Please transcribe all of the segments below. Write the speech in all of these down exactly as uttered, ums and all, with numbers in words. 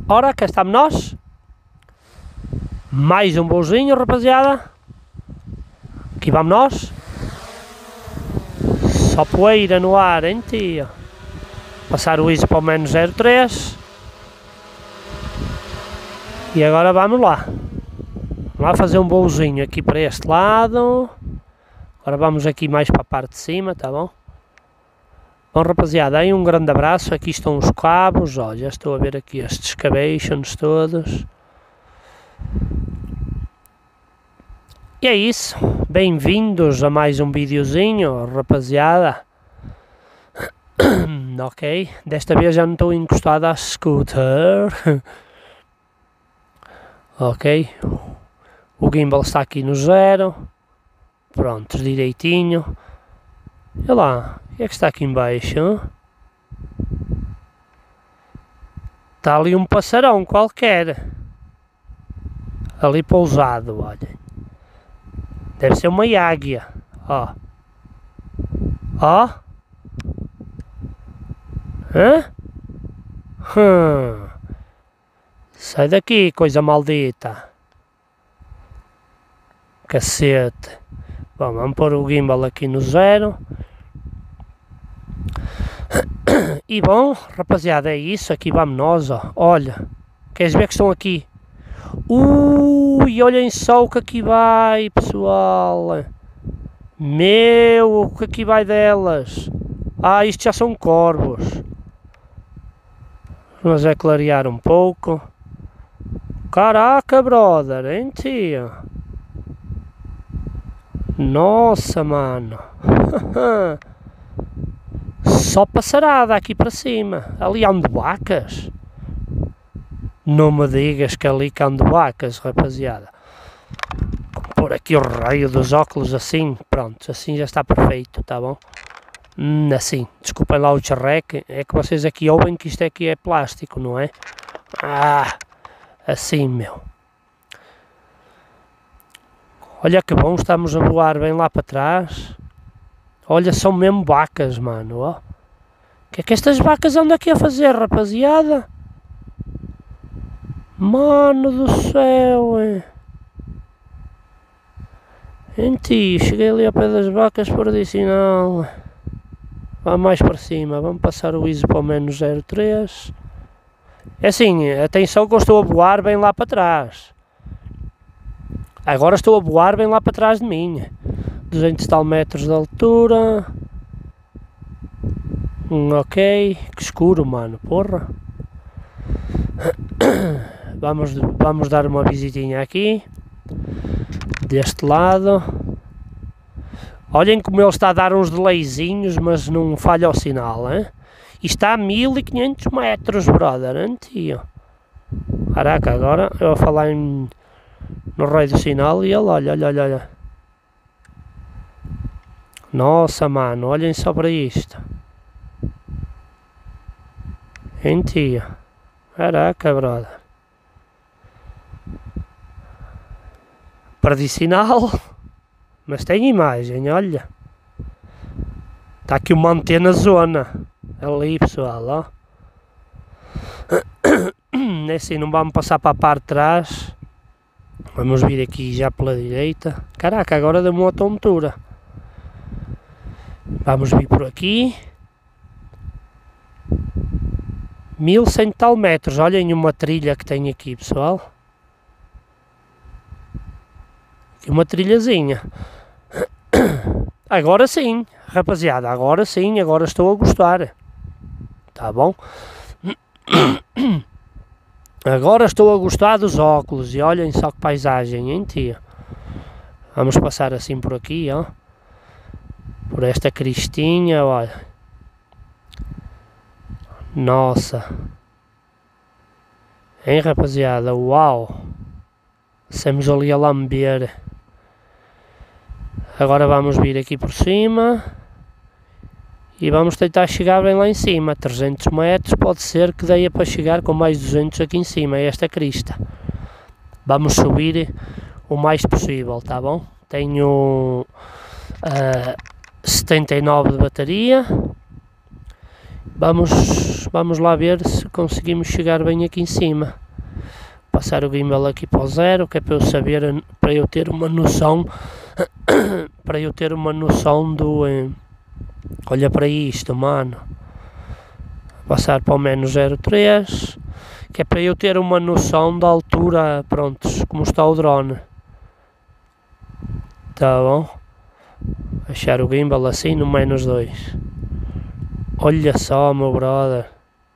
Ora, cá estamos nós. Mais um voozinho, rapaziada. Aqui vamos nós. Só poeira no ar, hein, tia? Passar o I S O para o menos zero três. E agora vamos lá. Vamos lá fazer um voozinho aqui para este lado. Agora vamos aqui mais para a parte de cima, tá bom? Bom, rapaziada, aí um grande abraço. Aqui estão os cabos, ó, já estou a ver aqui estes cabeços todos. E é isso, bem-vindos a mais um videozinho, rapaziada. Ok, desta vez já não estou encostado à scooter. Ok, o gimbal está aqui no zero. Pronto, direitinho. Olha lá, o que é que está aqui em baixo? Está ali um passarão qualquer. Ali pousado, olha. Deve ser uma águia. Ó. Ó. Hã? Hum. Sai daqui, coisa maldita. Cacete. Bom, vamos pôr o gimbal aqui no zero. E bom, rapaziada, é isso. Aqui vamos nós, ó. Olha. Queres ver que estão aqui? Ui, olhem só o que aqui vai, pessoal. Meu, o que aqui vai delas. Ah, isto já são corvos. Vamos é clarear um pouco. Caraca, brother, hein, tio? Nossa, mano. Só passarada aqui para cima. Ali há um de vacas. Não me digas que ali que há um de vacas, rapaziada. Vou pôr aqui o raio dos óculos assim. Pronto, assim já está perfeito, tá bom? Hum, assim, desculpem lá o charreque. É que vocês aqui ouvem que isto aqui é plástico, não é? Ah, assim, meu. Olha que bom, estamos a voar bem lá para trás. Olha, são mesmo vacas, mano, ó. O que é que estas vacas andam aqui a fazer, rapaziada? Mano do céu, hein? Em ti, cheguei ali ao pé das vacas por adicional. Vamos mais para cima, vamos passar o I S O para o menos zero três. É assim, atenção que eu estou a voar bem lá para trás. Agora estou a voar bem lá para trás de mim. duzentos e tal metros de altura. Hum, ok, que escuro, mano, porra. Vamos, vamos dar uma visitinha aqui. Deste lado. Olhem como ele está a dar uns delayzinhos, mas não falha o sinal, hein? E está a mil e quinhentos metros, brother, hein, tio? Caraca, agora eu vou falar em, no raio do sinal e ele, olha, olha, olha, olha. Nossa, mano, olhem só para isto. Hein, tio? Caraca, brother. Perdi sinal. Mas tem imagem, olha. Está aqui uma antena zona. Ali, pessoal, ó. É assim, não vamos passar para a parte de trás. Vamos vir aqui já pela direita. Caraca, agora deu uma tontura. Vamos vir por aqui. Mil e cem tal metros. Olhem uma trilha que tem aqui, pessoal. Aqui uma trilhazinha. Agora sim, rapaziada, agora sim, agora estou a gostar. Tá bom? Agora estou a gostar dos óculos e olhem só que paisagem, hein, tia? Vamos passar assim por aqui, ó. Por esta cristinha, olha. Nossa. Hein, rapaziada, uau. Estamos ali a lamber. Agora vamos vir aqui por cima e vamos tentar chegar bem lá em cima. trezentos metros, pode ser que dê para chegar com mais duzentos aqui em cima, é esta crista. Vamos subir o mais possível, tá bom? Tenho uh, setenta e nove de bateria Vamos, vamos lá ver se conseguimos chegar bem aqui em cima. Passar o gimbal aqui para o zero, que é para eu saber, para eu ter uma noção, para eu ter uma noção do... Eh, olha para isto, mano. Passar para o menos zero vírgula três, que é para eu ter uma noção da altura, prontos, como está o drone. Tá bom? Achar o gimbal assim no menos dois. Olha só, meu brother.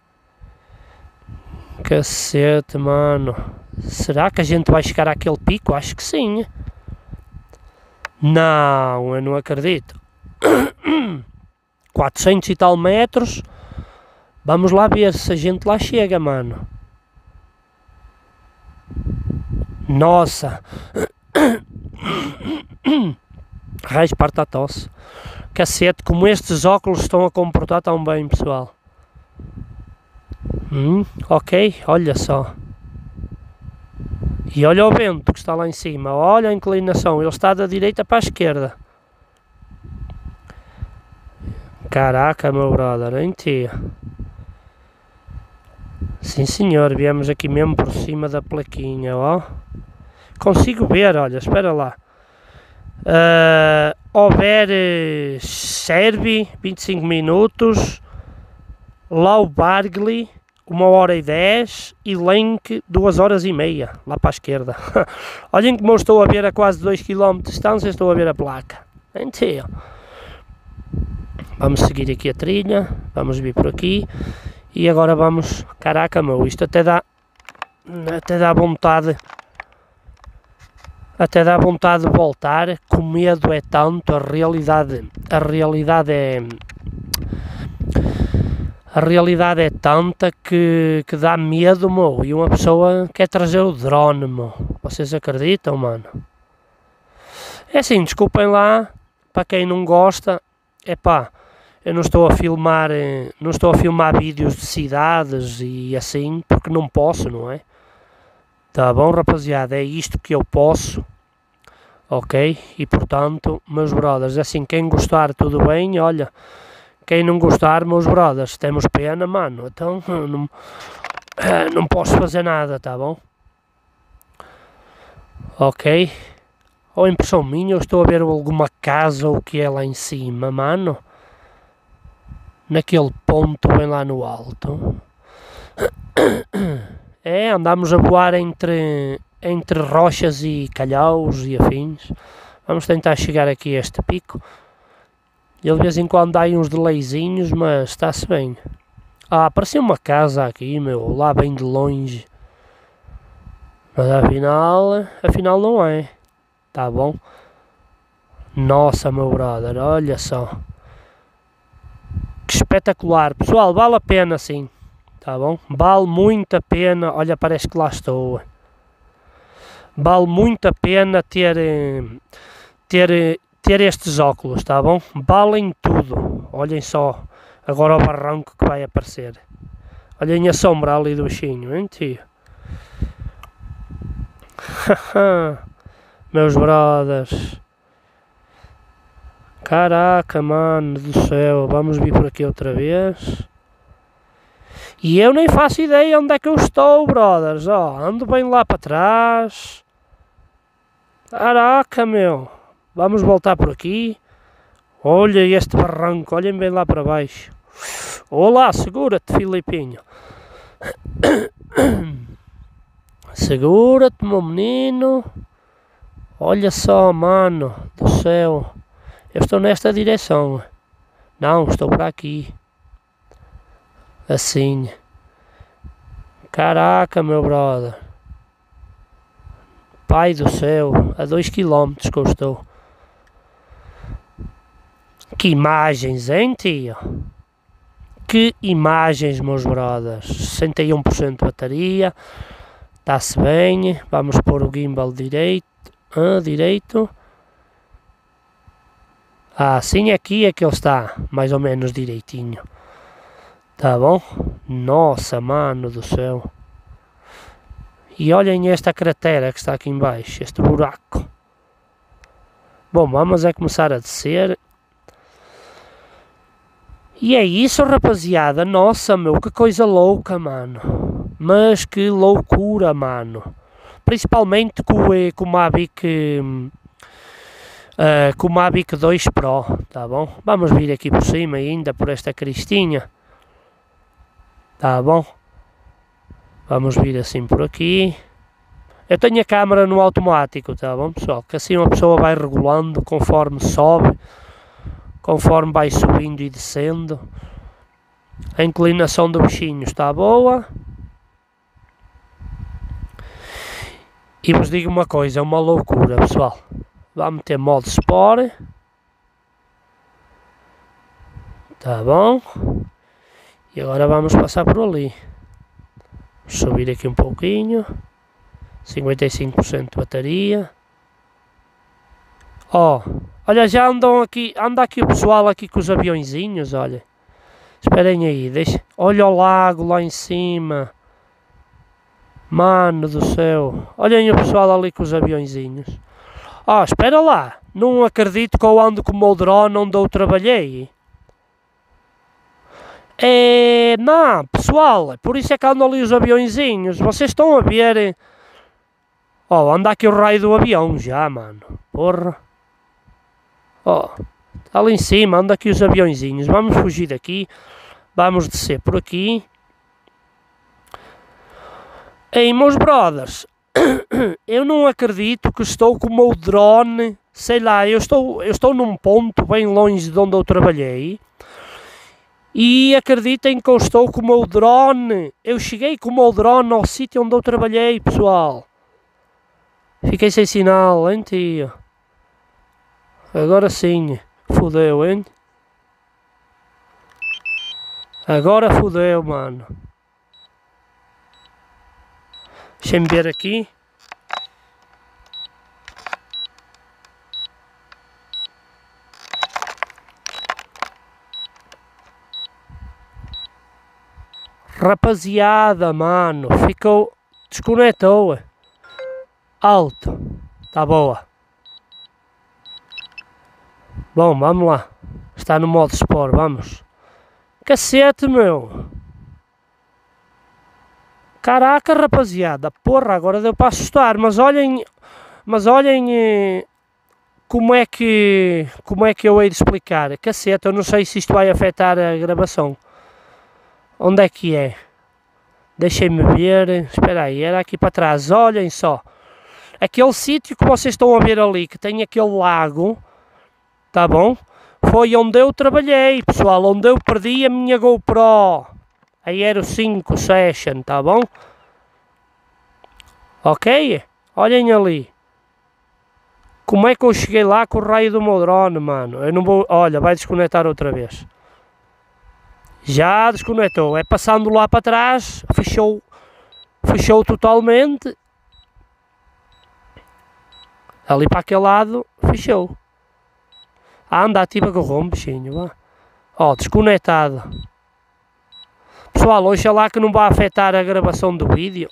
Cacete, mano. Será que a gente vai chegar àquele pico? Acho que sim. Não, eu não acredito. quatrocentos e tal metros. Vamos lá ver se a gente lá chega, mano. Nossa. Raios, parte a tosse. Cacete, como estes óculos estão a comportar tão bem, pessoal. Hum, ok, olha só. E olha o vento que está lá em cima. Olha a inclinação, ele está da direita para a esquerda. Caraca, meu brother, hein, tia? Sim, senhor, viemos aqui mesmo por cima da plaquinha, ó. Consigo ver, olha, espera lá. Uh, Over Servi, vinte e cinco minutos. Lau Bargley, uma hora e dez. E Lenk, duas horas e meia, lá para a esquerda. Olhem como eu estou a ver a quase dois quilómetros de distância, estou a ver a placa. Entendeu? Vamos seguir aqui a trilha, vamos vir por aqui. E agora vamos, caraca meu, isto até dá, até dá vontade, até dá vontade de voltar, que o medo é tanto, a realidade, a realidade é, a realidade é tanta que, que dá medo, meu, e uma pessoa quer trazer o drone, meu, vocês acreditam, mano? É assim, desculpem lá, para quem não gosta, é pá. Eu não estou a filmar, não estou a filmar vídeos de cidades e assim, porque não posso, não é? Tá bom, rapaziada, é isto que eu posso, ok? E portanto, meus brothers, assim, quem gostar tudo bem, olha, quem não gostar, meus brothers, temos pena, mano, então não, não posso fazer nada, tá bom? Ok? Ou impressão minha, eu estou a ver alguma casa ou o que é lá em cima, mano. Naquele ponto bem lá no alto. É, andamos a voar entre, entre rochas e calhaus e afins. Vamos tentar chegar aqui a este pico. Ele de vez em quando dá aí uns delayzinhos, mas está-se bem. Ah, apareceu uma casa aqui, meu, lá bem de longe. Mas afinal, afinal não é. Tá bom? Nossa, meu brother, olha só. Que espetacular, pessoal, vale a pena sim, tá bom? Vale muito a pena, olha, parece que lá estou. Vale muito a pena ter, ter, ter estes óculos, tá bom? Valem tudo, olhem só, agora o barranco que vai aparecer. Olhem a sombra ali do bichinho, hein, tio? Meus brothers. Caraca, mano do céu, vamos vir por aqui outra vez. E eu nem faço ideia onde é que eu estou, brothers, ó, ando bem lá para trás. Caraca, meu, vamos voltar por aqui. Olha este barranco, olhem bem lá para baixo. Olá, segura-te, Filipinho. Segura-te, meu menino. Olha só, mano do céu. Eu estou nesta direção. Não, estou por aqui. Assim. Caraca, meu brother. Pai do céu. A dois quilómetros que eu estou. Que imagens, hein, tio? Que imagens, meus brothers. sessenta e um por cento de bateria. Está-se bem. Vamos pôr o gimbal direito. Ah, direito. Ah, sim, aqui é que ele está, mais ou menos direitinho. Tá bom? Nossa, mano do céu. E olhem esta cratera que está aqui embaixo, este buraco. Bom, vamos é começar a descer. E é isso, rapaziada. Nossa, meu, que coisa louca, mano. Mas que loucura, mano. Principalmente com, com o Mavic... Uh, com o Mavic dois Pro, tá bom? Vamos vir aqui por cima ainda, por esta cristinha. Tá bom? Vamos vir assim por aqui. Eu tenho a câmera no automático, tá bom, pessoal? Que assim uma pessoa vai regulando conforme sobe, conforme vai subindo e descendo. A inclinação do bichinho está boa. E vos digo uma coisa, é uma loucura, pessoal. Vamos ter modo Sport. Tá bom? E agora vamos passar por ali. Vou subir aqui um pouquinho. cinquenta e cinco por cento de bateria. Ó, oh, olha, já andam aqui, anda aqui o pessoal aqui com os aviõezinhos, olha. Esperem aí, deixa. Olha o lago lá em cima. Mano do céu. Olhem o pessoal ali com os aviõezinhos. Ah, oh, espera lá, não acredito que eu ando com o meu drone onde eu trabalhei. É, não, pessoal, por isso é que andam ali os aviõezinhos, vocês estão a ver... Ó, oh, anda aqui o raio do avião já, mano, porra. Ó, oh, tá ali em cima, anda aqui os aviõezinhos, vamos fugir daqui, vamos descer por aqui. Ei, meus brothers... Eu não acredito que estou com o meu drone, sei lá, eu estou, eu estou num ponto bem longe de onde eu trabalhei e acreditem que eu estou com o meu drone, eu cheguei com o meu drone ao sítio onde eu trabalhei, pessoal. Fiquei sem sinal, hein, tio? Agora sim, fodeu, hein? Agora fodeu, mano. Deixa-me ver aqui. Rapaziada, mano, ficou... Desconectou. Alto. Tá boa. Bom, vamos lá. Está no modo Sport, vamos. Cacete, meu. Caraca, rapaziada, porra, agora deu para assustar, mas olhem, mas olhem eh, como é que, como é que eu hei de explicar, caceta, eu não sei se isto vai afetar a gravação, onde é que é, deixem-me ver, espera aí, era aqui para trás, olhem só, aquele sítio que vocês estão a ver ali, que tem aquele lago, tá bom, foi onde eu trabalhei, pessoal, onde eu perdi a minha GoPro. A Aero cinco Session, tá bom? Ok? Olhem ali. Como é que eu cheguei lá com o raio do meu drone, mano? Eu não vou... Olha, vai desconectar outra vez. Já desconectou. É passando lá para trás. Fechou. Fechou totalmente. Ali para aquele lado. Fechou. Ah, anda ativa com o rumo, bichinho. Vá. Ó, desconectado. Pessoal, oxalá que não vai afetar a gravação do vídeo.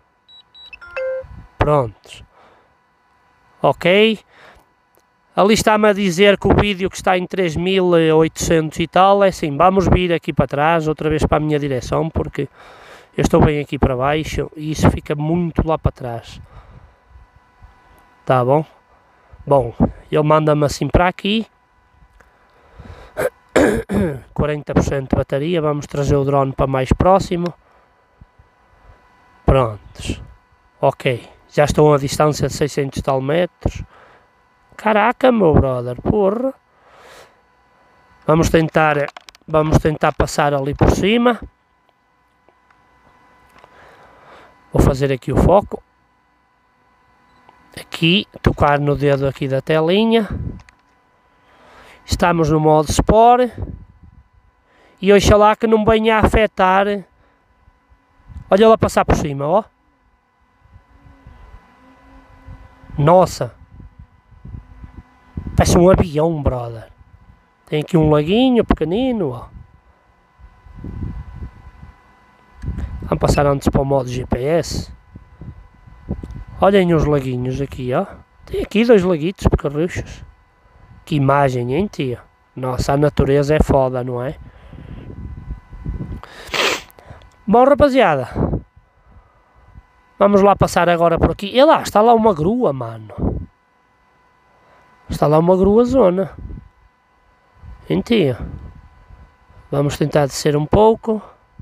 Pronto. Ok. Ali está-me a dizer que o vídeo que está em três mil e oitocentos e tal, é assim, vamos vir aqui para trás, outra vez para a minha direção, porque eu estou bem aqui para baixo e isso fica muito lá para trás. Tá bom? Bom, ele manda-me assim para aqui. quarenta por cento de bateria, vamos trazer o drone para mais próximo. Prontos. Ok, já estou a uma distância de seiscentos e tal metros. Caraca, meu brother, porra. Vamos tentar, vamos tentar passar ali por cima. Vou fazer aqui o foco. Aqui, tocar no dedo aqui da telinha. Estamos no modo Sport. E oxalá que não venha a afetar. Olha lá passar por cima, ó. Nossa. Parece um avião, brother. Tem aqui um laguinho pequenino, ó. Vamos passar antes para o modo G P S. Olhem os laguinhos aqui, ó. Tem aqui dois laguitos pequerruchos. Que imagem, hein, tia? Nossa, a natureza é foda, não é? Bom, rapaziada, vamos lá passar agora por aqui. E lá, está lá uma grua, mano. Está lá uma grua zona. Entia. Vamos tentar descer um pouco.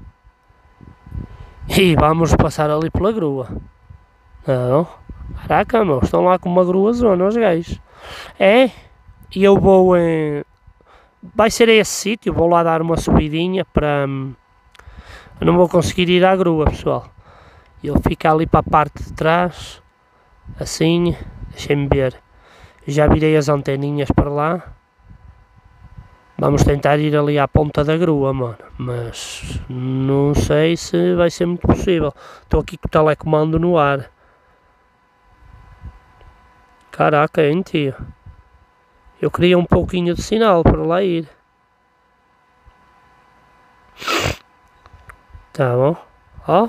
E vamos passar ali pela grua. Não. Caraca, meu, estão lá com uma grua zona os gajos. É, e eu vou em... Vai ser a esse sítio, vou lá dar uma subidinha para... Eu não vou conseguir ir à grua, pessoal. Ele fica ali para a parte de trás. Assim, deixem-me ver. Já virei as anteninhas para lá. Vamos tentar ir ali à ponta da grua, mano. Mas não sei se vai ser muito possível. Estou aqui com o telecomando no ar. Caraca, hein, tio? Eu queria um pouquinho de sinal para lá ir. Tá bom? Ó.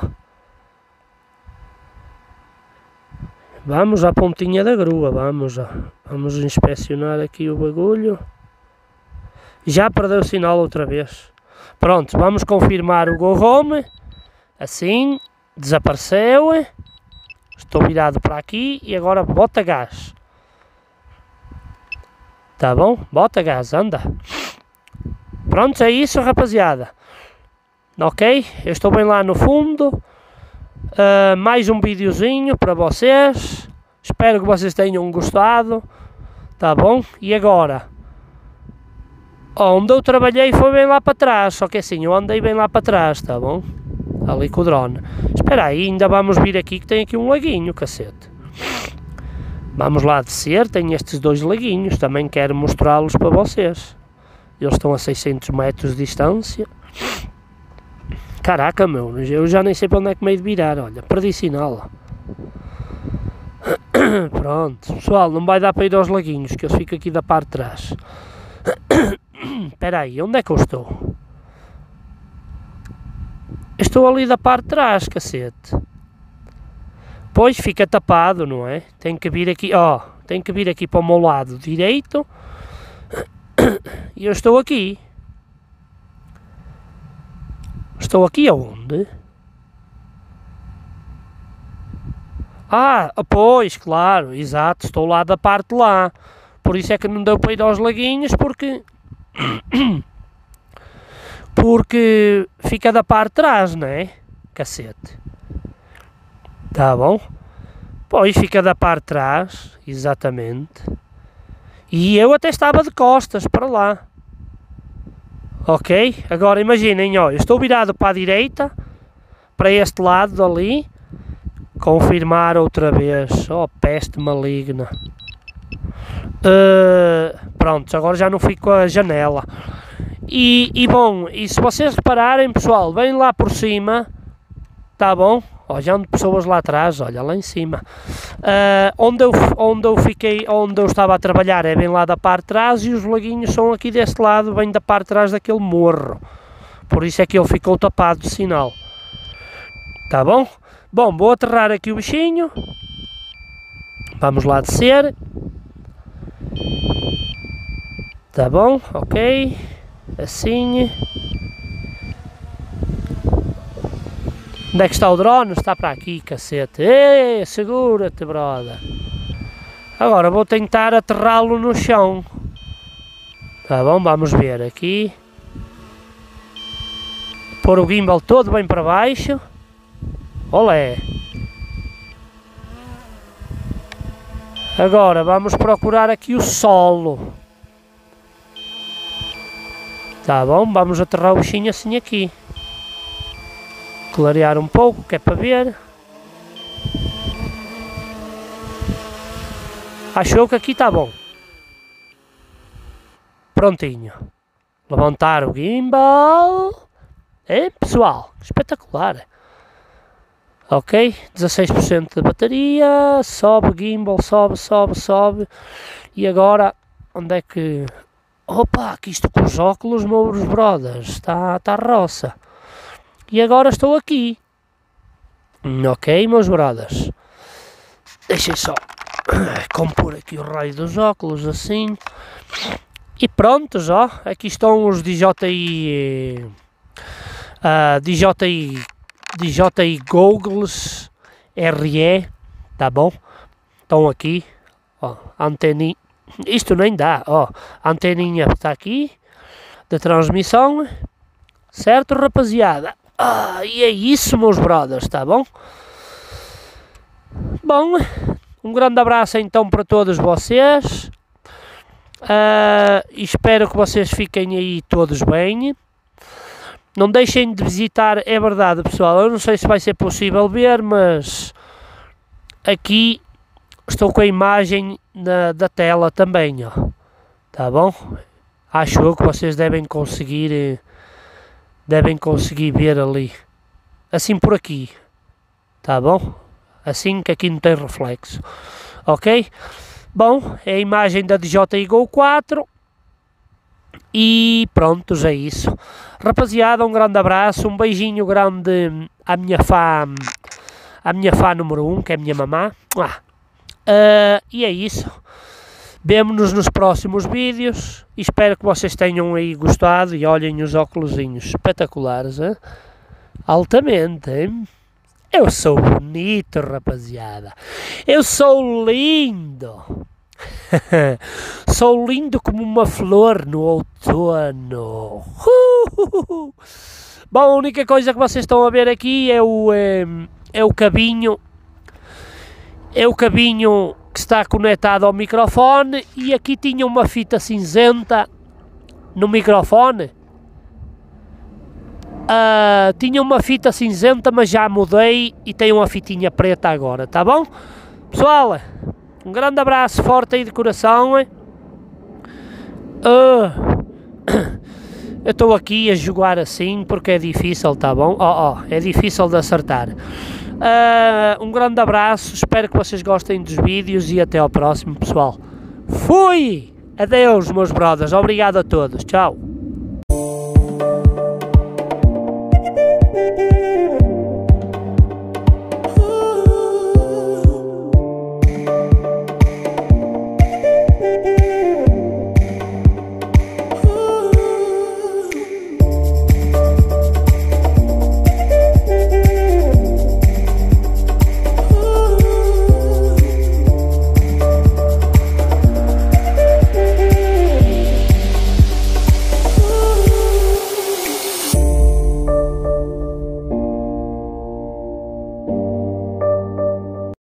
Vamos à pontinha da grua, vamos já. Vamos inspecionar aqui o bagulho. Já perdeu o sinal outra vez. Pronto, vamos confirmar o Go Home. Assim, desapareceu. Estou virado para aqui e agora bota gás. Tá bom? Bota gás, anda. Pronto, é isso, rapaziada. Ok? Eu estou bem lá no fundo. Uh, mais um videozinho para vocês. Espero que vocês tenham gostado. Tá bom? E agora? Onde eu trabalhei foi bem lá para trás. Só que assim, eu andei bem lá para trás, tá bom? Ali com o drone. Espera aí, ainda vamos vir aqui que tem aqui um laguinho, cacete. Vamos lá descer, tem estes dois laguinhos. Também quero mostrá-los para vocês. Eles estão a seiscentos metros de distância. Caraca, meu, eu já nem sei para onde é que me hei de virar, olha, perdi sinal. Pronto, pessoal, não vai dar para ir aos laguinhos, que eu fico aqui da parte de trás. Espera aí, onde é que eu estou? Estou ali da parte de trás, cacete. Pois fica tapado, não é? Tem que vir aqui, ó, tem que vir aqui para o meu lado direito. E eu estou aqui. Estou aqui aonde? Ah, pois, claro, exato, estou lá da parte de lá. Por isso é que não deu para ir aos laguinhos, porque... porque fica da parte de trás, não é? Cacete. Tá bom? Pois, fica da parte de trás, exatamente. E eu até estava de costas para lá. Ok? Agora imaginem, ó, eu estou virado para a direita, para este lado ali. Confirmar outra vez. Oh, peste maligna. Uh, pronto, agora já não fico com a janela. E, e bom, e se vocês repararem, pessoal, bem lá por cima, tá bom? Ó, já ando pessoas lá atrás, olha, lá em cima. Uh, onde, eu, onde eu fiquei, onde eu estava a trabalhar é bem lá da parte de trás e os laguinhos são aqui deste lado, bem da parte de trás daquele morro. Por isso é que ele ficou tapado de sinal. Tá bom? Bom, vou aterrar aqui o bichinho. Vamos lá descer. Tá bom? Ok. Assim. Onde é que está o drone? Está para aqui, cacete. Ei, segura-te, brother. Agora vou tentar aterrá-lo no chão. Tá bom? Vamos ver aqui. Pôr o gimbal todo bem para baixo. Olé. Agora vamos procurar aqui o solo. Tá bom? Vamos aterrar o bichinho assim aqui. Clarear um pouco, que é para ver. Achou que aqui está bom. Prontinho. Levantar o gimbal. É, pessoal, espetacular. Ok, dezasseis por cento de bateria. Sobe o gimbal, sobe, sobe, sobe. E agora, onde é que... Opa, que isto com os óculos, meus brothers, está tá roça. E agora estou aqui. Ok, meus brothers. Deixem só compor aqui o raio dos óculos, assim. E prontos, ó. Aqui estão os D J I... Uh, D J I D J I Goggles R E, tá bom? Estão aqui, ó, anteninha, isto nem dá, ó, a anteninha está aqui, da transmissão, certo, rapaziada? Ah, e é isso, meus brothers, tá bom? Bom, um grande abraço então para todos vocês, uh, espero que vocês fiquem aí todos bem. Não deixem de visitar, é verdade pessoal, eu não sei se vai ser possível ver, mas aqui estou com a imagem na, da tela também, ó, tá bom? Acho eu que vocês devem conseguir, devem conseguir ver ali, assim por aqui, tá bom? Assim que aqui não tem reflexo, ok? Bom, é a imagem da D J I Go quatro. E prontos, é isso. Rapaziada, um grande abraço, um beijinho grande à minha fã, à minha fã número um, que é a minha mamã. Ah. Uh, e é isso. Vemo-nos nos próximos vídeos. Espero que vocês tenham aí gostado e olhem os óculosinhos espetaculares, hein? Altamente, hein? Eu sou bonito, rapaziada. Eu sou lindo. Sou lindo como uma flor no outono. Uh! Bom, a única coisa que vocês estão a ver aqui é o, é, é o cabinho. É o cabinho que está conectado ao microfone. E aqui tinha uma fita cinzenta no microfone. Uh, tinha uma fita cinzenta, mas já mudei e tem uma fitinha preta agora, tá bom? Pessoal, um grande abraço forte aí de coração. Uh, eu estou aqui a jogar assim porque é difícil, tá bom? Oh, oh, é difícil de acertar. Uh, um grande abraço, espero que vocês gostem dos vídeos e até ao próximo, pessoal. Fui! Adeus, meus brothers, obrigado a todos, tchau.